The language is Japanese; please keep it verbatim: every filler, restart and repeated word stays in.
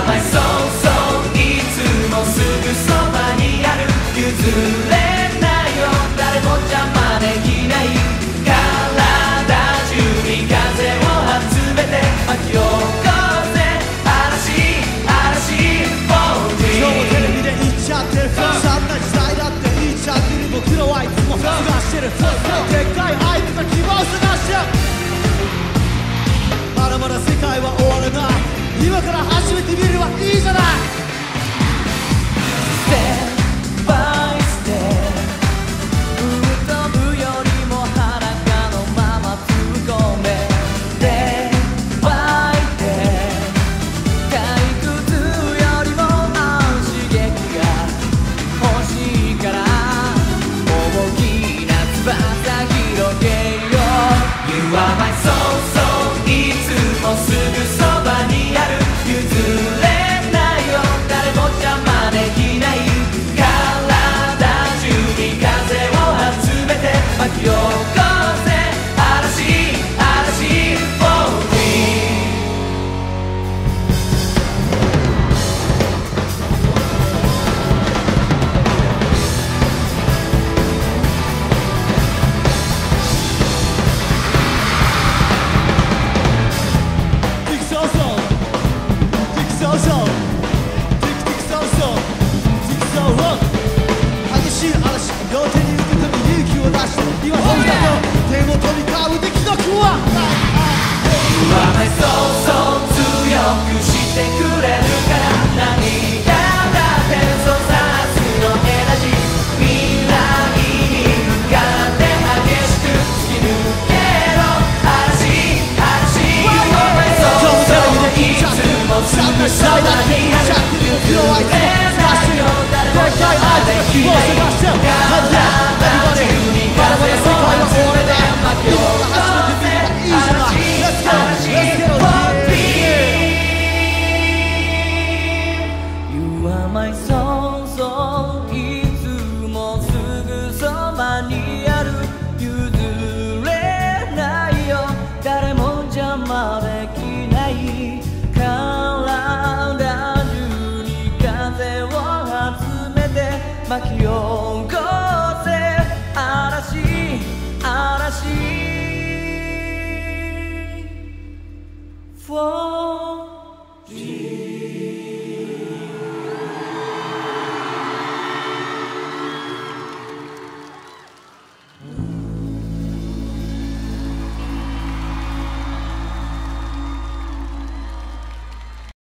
my soul soul いつもすぐそばにある譲れないよ誰も邪魔できない体中に風を集めて巻き起こせ嵐嵐今日もテレビで言っちゃってるそんな時代だって言っちゃってる僕らはいつも探してるでっかい愛とか希望を探してるまだまだ世界は終わらない今から始めてみればいいじゃない Step by step 飛ぶよりも裸のまま突っ込め Day by day 退屈よりも刺激が欲しいから大きな翼広げよう You are my soul soul いつもすぐそばにある譲れないよ誰も邪魔できない体中に風を集めて巻き起こせ嵐嵐 for me Tick so so Tick so so Tick tick so so Tick so long 激しい嵐両手に受け止め勇気を出して今本だと手元に買う出来のは You are my soul soul 強くしてくれるから何がだってそうさすのエナジー未来に向かって激しく突き抜けろ嵐嵐 You are my soul soul いつもすぐそばにある譲れないよ誰も邪魔できない体中に風を集めて巻き起こせYou are my soul soul いつもすぐそばにある譲れないよ誰も邪魔できない体中に風を集めて巻き起こ